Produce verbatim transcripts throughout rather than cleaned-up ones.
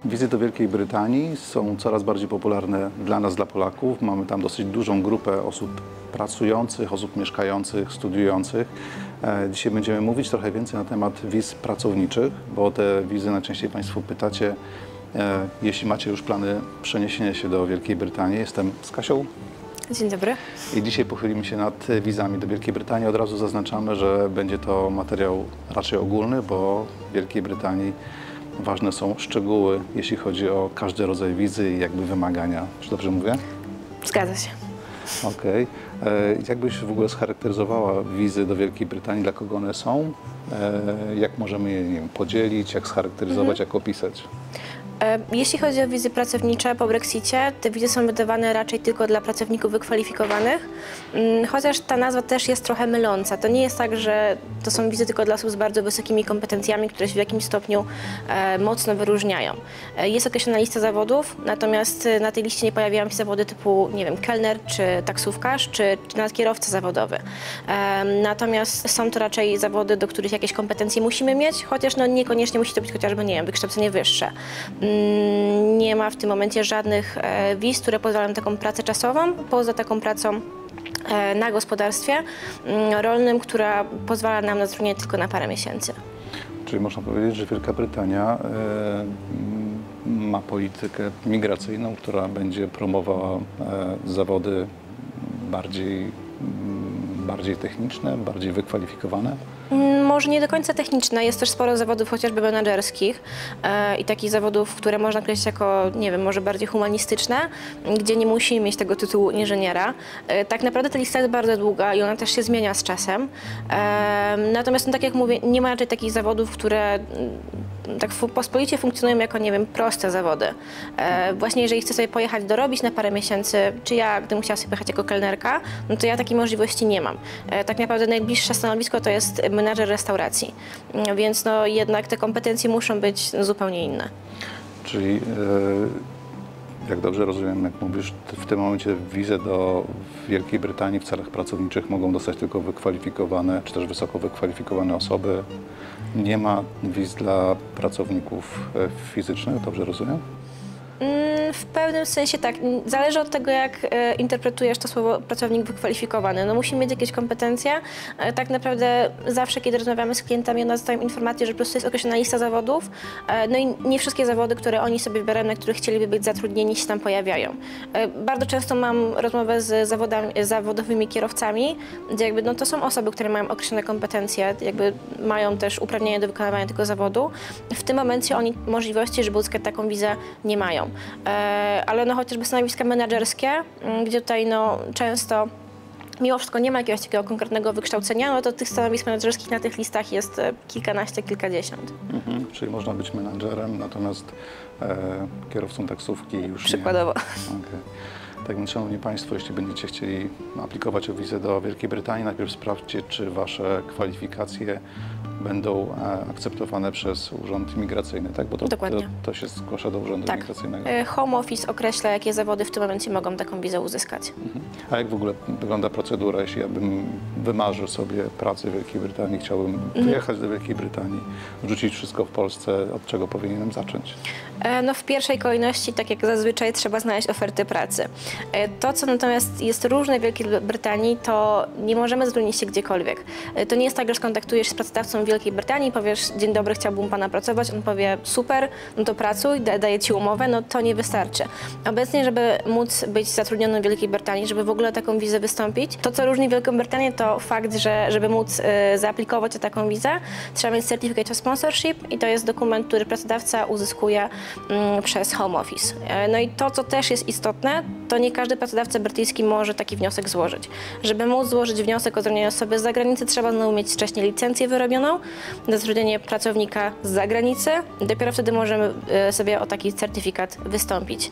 Wizy do Wielkiej Brytanii są coraz bardziej popularne dla nas, dla Polaków. Mamy tam dosyć dużą grupę osób pracujących, osób mieszkających, studiujących. Dzisiaj będziemy mówić trochę więcej na temat wiz pracowniczych, bo o te wizy najczęściej Państwo pytacie, jeśli macie już plany przeniesienia się do Wielkiej Brytanii. Jestem z Kasią. Dzień dobry. I dzisiaj pochylimy się nad wizami do Wielkiej Brytanii. Od razu zaznaczamy, że będzie to materiał raczej ogólny, bo w Wielkiej Brytanii ważne są szczegóły, jeśli chodzi o każdy rodzaj wizy i jakby wymagania. Czy dobrze mówię? Zgadza się. Okej. Okay. Jak w ogóle scharakteryzowała wizy do Wielkiej Brytanii, dla kogo one są? E, jak możemy je, nie wiem, podzielić, jak scharakteryzować, mhm. jak opisać? Jeśli chodzi o wizy pracownicze po Brexicie, te wizy są wydawane raczej tylko dla pracowników wykwalifikowanych, chociaż ta nazwa też jest trochę myląca. To nie jest tak, że to są wizy tylko dla osób z bardzo wysokimi kompetencjami, które się w jakimś stopniu e, mocno wyróżniają. E, jest określona lista zawodów, natomiast na tej liście nie pojawiają się zawody typu, nie wiem, kelner, czy taksówkarz, czy, czy nawet kierowca zawodowy. E, natomiast są to raczej zawody, do których jakieś kompetencje musimy mieć, chociaż no, niekoniecznie musi to być chociażby, nie wiem, wykształcenie wyższe. Nie ma w tym momencie żadnych wiz, które pozwalają taką pracę czasową, poza taką pracą na gospodarstwie rolnym, która pozwala nam na zatrudnienie tylko na parę miesięcy. Czyli można powiedzieć, że Wielka Brytania y, ma politykę migracyjną, która będzie promowała y, zawody bardziej, y, bardziej techniczne, bardziej wykwalifikowane? Może nie do końca techniczne, jest też sporo zawodów chociażby menedżerskich e, i takich zawodów, które można określić jako, nie wiem, może bardziej humanistyczne, gdzie nie musimy mieć tego tytułu inżyniera. E, tak naprawdę ta lista jest bardzo długa i ona też się zmienia z czasem. E, natomiast, no, tak jak mówię, nie ma raczej takich zawodów, które tak pospolicie funkcjonują jako, nie wiem, proste zawody. E, właśnie jeżeli chcę sobie pojechać dorobić na parę miesięcy, czy ja, gdybym chciała sobie pojechać jako kelnerka, no to ja takiej możliwości nie mam. E, tak naprawdę najbliższe stanowisko to jest menadżer restauracji, więc no jednak te kompetencje muszą być zupełnie inne. Czyli, e, jak dobrze rozumiem, jak mówisz, w tym momencie wizę do Wielkiej Brytanii w celach pracowniczych mogą dostać tylko wykwalifikowane, czy też wysoko wykwalifikowane osoby. Nie ma wiz dla pracowników fizycznych, dobrze rozumiem? W pewnym sensie tak. Zależy od tego, jak e, interpretujesz to słowo pracownik wykwalifikowany. No musimy mieć jakieś kompetencje. E, tak naprawdę zawsze, kiedy rozmawiamy z klientami, one dostają informację, że po prostu jest określona lista zawodów. E, no i nie wszystkie zawody, które oni sobie wybierają, na których chcieliby być zatrudnieni, się tam pojawiają. E, bardzo często mam rozmowę z zawodami, zawodowymi kierowcami, gdzie jakby, no, to są osoby, które mają określone kompetencje, jakby mają też uprawnienie do wykonywania tego zawodu. W tym momencie oni możliwości, żeby uzyskać taką wizę, nie mają. Ale no chociażby stanowiska menedżerskie, gdzie tutaj no często mimo wszystko nie ma jakiegoś takiego konkretnego wykształcenia, no to tych stanowisk menedżerskich na tych listach jest kilkanaście, kilkadziesiąt. Mhm, czyli można być menedżerem, natomiast e, kierowcą taksówki już przykładowo. nie. Okay. Tak więc, szanowni Państwo, jeśli będziecie chcieli aplikować o wizę do Wielkiej Brytanii, najpierw sprawdźcie, czy Wasze kwalifikacje będą akceptowane przez Urząd Imigracyjny, tak? Bo to, Dokładnie. To, to się zgłasza do Urzędu tak. Imigracyjnego. Home Office określa, jakie zawody w tym momencie mogą taką wizę uzyskać. Mhm. A jak w ogóle wygląda procedura, jeśli ja bym wymarzył sobie pracę w Wielkiej Brytanii, chciałbym mhm. wyjechać do Wielkiej Brytanii, rzucić wszystko w Polsce, od czego powinienem zacząć? No w pierwszej kolejności, tak jak zazwyczaj, trzeba znaleźć ofertę pracy. To, co natomiast jest różne w Wielkiej Brytanii, to nie możemy zatrudnić się gdziekolwiek. To nie jest tak, że skontaktujesz się z pracodawcą w Wielkiej Brytanii i powiesz: dzień dobry, chciałbym pana pracować. On powie: super, no to pracuj, da, daje ci umowę. No to nie wystarczy. Obecnie, żeby móc być zatrudnionym w Wielkiej Brytanii, żeby w ogóle taką wizę wystąpić, to co różni Wielką Brytanię, to fakt, że żeby móc y, zaaplikować o taką wizę, trzeba mieć Certificate of Sponsorship i to jest dokument, który pracodawca uzyskuje y, przez Home Office. Y, no i to, co też jest istotne, to nie każdy pracodawca brytyjski może taki wniosek złożyć. Żeby móc złożyć wniosek o zatrudnienie osoby z zagranicy, trzeba znowu mieć wcześniej licencję wyrobioną, zatrudnienie pracownika z zagranicy. Dopiero wtedy możemy sobie o taki certyfikat wystąpić.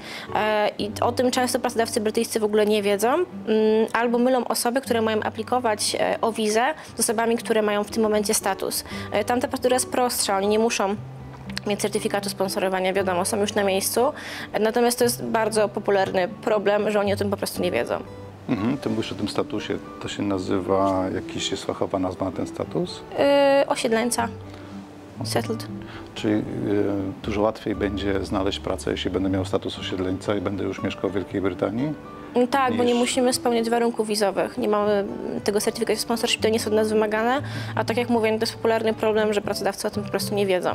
I o tym często pracodawcy brytyjscy w ogóle nie wiedzą, albo mylą osoby, które mają aplikować o wizę z osobami, które mają w tym momencie status. Tamta procedura jest prostsza, oni nie muszą mieć certyfikatu sponsorowania, wiadomo, są już na miejscu. Natomiast to jest bardzo popularny problem, że oni o tym po prostu nie wiedzą. Mhm, ty mówisz o tym statusie, to się nazywa, jakiś jest fachowa nazwa na ten status? Yy, osiedleńca. settled. Czyli y, dużo łatwiej będzie znaleźć pracę, jeśli będę miał status osiedleńca i będę już mieszkał w Wielkiej Brytanii? Tak, niż... bo nie musimy spełniać warunków wizowych. Nie mamy tego certyfikatu sponsorship, to nie jest od nas wymagane, a tak jak mówię, to jest popularny problem, że pracodawcy o tym po prostu nie wiedzą.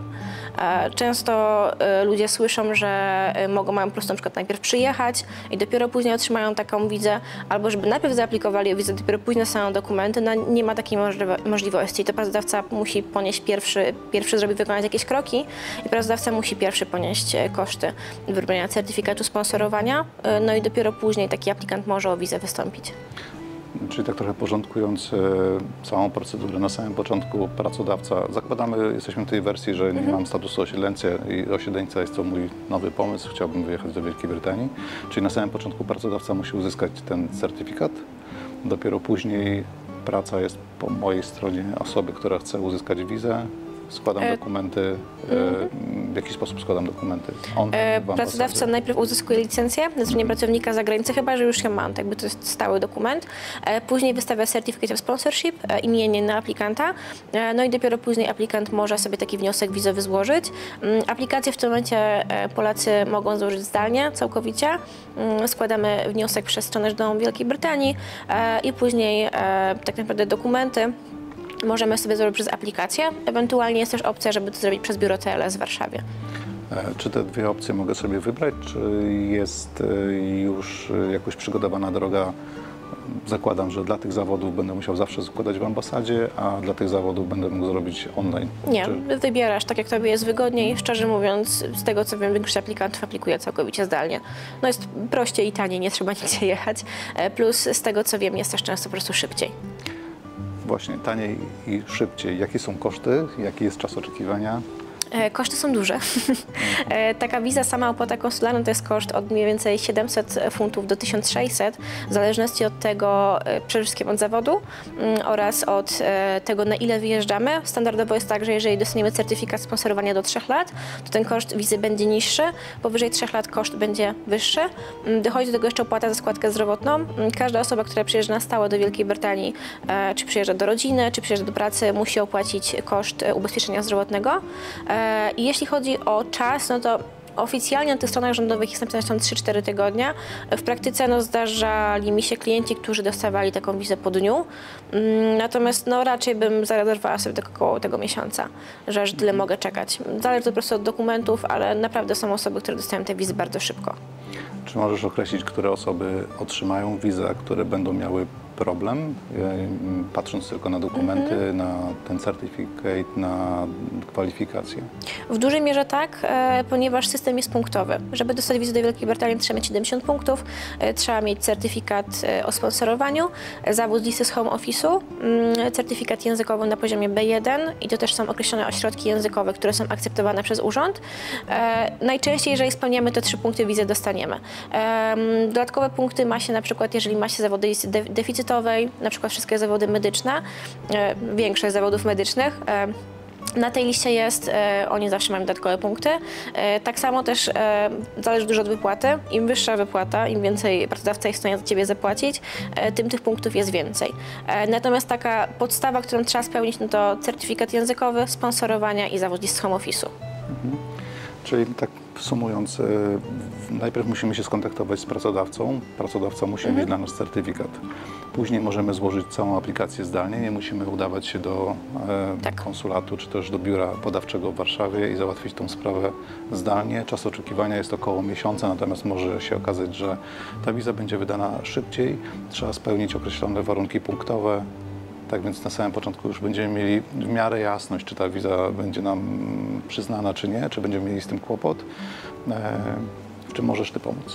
Często ludzie słyszą, że mogą, mają po prostu na przykład najpierw przyjechać i dopiero później otrzymają taką wizę, albo żeby najpierw zaaplikowali o wizę, dopiero później dostaną dokumenty. No, nie ma takiej możliwości. To pracodawca musi ponieść pierwszy, pierwszy zrobić, wykonać jakieś kroki i pracodawca musi pierwszy ponieść koszty wyrobienia certyfikatu sponsorowania, no i dopiero później taki aplikant może o wizę wystąpić. Czyli tak trochę porządkując e, całą procedurę, na samym początku pracodawca, zakładamy, jesteśmy w tej wersji, że nie mhm. mam statusu osiedleńca i osiedleńca jest to mój nowy pomysł, chciałbym wyjechać do Wielkiej Brytanii, czyli na samym początku pracodawca musi uzyskać ten certyfikat, dopiero później praca jest po mojej stronie osoby, która chce uzyskać wizę. Składam e, dokumenty, e, w jaki sposób składam dokumenty? On, e, pracodawca najpierw uzyskuje licencję na stronie pracownika za granicę, chyba że już ją mam, jakby to jest stały dokument. E, później wystawia Certificate of Sponsorship, e, imiennie na aplikanta, e, no i dopiero później aplikant może sobie taki wniosek wizowy złożyć. E, aplikację w tym momencie e, Polacy mogą złożyć zdalnie, całkowicie. E, składamy wniosek przez stronę Rządową Wielkiej Brytanii e, i później e, tak naprawdę dokumenty możemy sobie zrobić przez aplikację. Ewentualnie jest też opcja, żeby to zrobić przez biuro T L S w Warszawie. Czy te dwie opcje mogę sobie wybrać, czy jest już jakoś przygotowana droga? Zakładam, że dla tych zawodów będę musiał zawsze składać w ambasadzie, a dla tych zawodów będę mógł zrobić online. Nie, czy... wybierasz tak, jak tobie jest wygodniej. Szczerze mówiąc, z tego co wiem, większość aplikantów aplikuje całkowicie zdalnie. No jest prościej i taniej, nie trzeba nigdzie jechać. Plus z tego co wiem, jest też często po prostu szybciej. Właśnie, taniej i szybciej. Jakie są koszty? Jaki jest czas oczekiwania? Koszty są duże. Taka wiza, sama opłata konsularna to jest koszt od mniej więcej siedemset funtów do tysiąc sześćset, w zależności od tego, przede wszystkim od zawodu oraz od tego, na ile wyjeżdżamy. Standardowo jest tak, że jeżeli dostaniemy certyfikat sponsorowania do trzech lat, to ten koszt wizy będzie niższy, powyżej trzech lat koszt będzie wyższy. Dochodzi do tego jeszcze opłata za składkę zdrowotną. Każda osoba, która przyjeżdża na stałe do Wielkiej Brytanii, czy przyjeżdża do rodziny, czy przyjeżdża do pracy, musi opłacić koszt ubezpieczenia zdrowotnego. I jeśli chodzi o czas, no to oficjalnie na tych stronach rządowych jest napisane, że są trzy cztery tygodnie. W praktyce no, zdarzali mi się klienci, którzy dostawali taką wizę po dniu. Natomiast no, raczej bym zarezerwowała sobie tak około tego miesiąca, że aż tyle mogę czekać. Zależy to po prostu od dokumentów, ale naprawdę są osoby, które dostają te wizy bardzo szybko. Czy możesz określić, które osoby otrzymają wizę, które będą miały problem, patrząc tylko na dokumenty, mm-hmm. na ten certyfikat, na kwalifikacje? W dużej mierze tak, e, ponieważ system jest punktowy. Żeby dostać wizę do Wielkiej Brytanii, trzeba mieć siedemdziesiąt punktów, e, trzeba mieć certyfikat e, o sponsorowaniu, e, zawód z listy z home office'u, e, certyfikat językowy na poziomie B jeden i to też są określone ośrodki językowe, które są akceptowane przez urząd. E, najczęściej, jeżeli spełniamy te trzy punkty, wizę dostaniemy. E, dodatkowe punkty ma się na przykład, jeżeli ma się zawody listy de- deficytowej, na przykład wszystkie zawody medyczne, e, większość zawodów medycznych. E, Na tej liście jest, e, oni zawsze mają dodatkowe punkty. E, tak samo też e, zależy dużo od wypłaty. Im wyższa wypłata, im więcej pracodawca jest w stanie za ciebie zapłacić, e, tym tych punktów jest więcej. E, natomiast taka podstawa, którą trzeba spełnić, no to certyfikat językowy, sponsorowania i zawód z home office'u. Mhm. Czyli tak sumując, e, najpierw musimy się skontaktować z pracodawcą. Pracodawca musi mhm. mieć dla nas certyfikat. Później możemy złożyć całą aplikację zdalnie, nie musimy udawać się do e, tak. konsulatu czy też do biura podawczego w Warszawie i załatwić tą sprawę zdalnie. Czas oczekiwania jest około miesiąca, natomiast może się okazać, że ta wiza będzie wydana szybciej. Trzeba spełnić określone warunki punktowe. Tak więc na samym początku już będziemy mieli w miarę jasność, czy ta wiza będzie nam przyznana, czy nie, czy będziemy mieli z tym kłopot. E, w czym możesz Ty pomóc?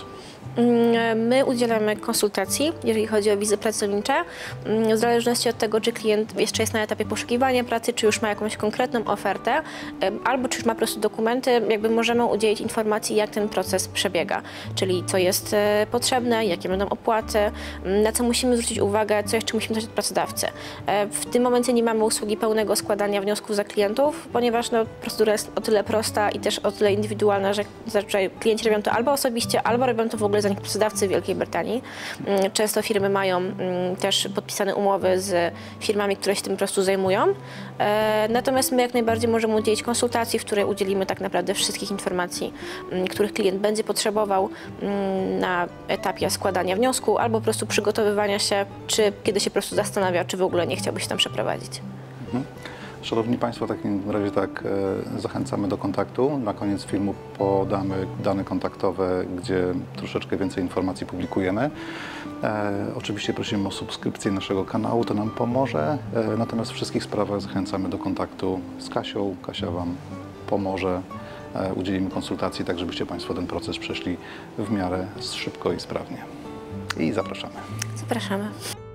My udzielamy konsultacji, jeżeli chodzi o wizy pracownicze, w zależności od tego, czy klient jeszcze jest na etapie poszukiwania pracy, czy już ma jakąś konkretną ofertę, albo czy już ma po prostu dokumenty, jakby możemy udzielić informacji, jak ten proces przebiega, czyli co jest potrzebne, jakie będą opłaty, na co musimy zwrócić uwagę, co jeszcze musimy dać od pracodawcy. W tym momencie nie mamy usługi pełnego składania wniosków za klientów, ponieważ no, procedura jest o tyle prosta i też o tyle indywidualna, że zazwyczaj klienci robią to albo osobiście, albo robią to w ogóle ogóle zanik pracodawcy w Wielkiej Brytanii. Mm, Często firmy mają mm, też podpisane umowy z firmami, które się tym po prostu zajmują. E, Natomiast my jak najbardziej możemy udzielić konsultacji, w której udzielimy tak naprawdę wszystkich informacji, mm, których klient będzie potrzebował mm, na etapie składania wniosku albo po prostu przygotowywania się, czy kiedy się po prostu zastanawia, czy w ogóle nie chciałby się tam przeprowadzić. Mhm. Szanowni Państwo, w takim razie tak, e, zachęcamy do kontaktu. Na koniec filmu podamy dane kontaktowe, gdzie troszeczkę więcej informacji publikujemy. E, oczywiście prosimy o subskrypcję naszego kanału, to nam pomoże. E, natomiast w wszystkich sprawach zachęcamy do kontaktu z Kasią. Kasia Wam pomoże. E, udzielimy konsultacji, tak żebyście Państwo ten proces przeszli w miarę szybko i sprawnie. I zapraszamy. Zapraszamy.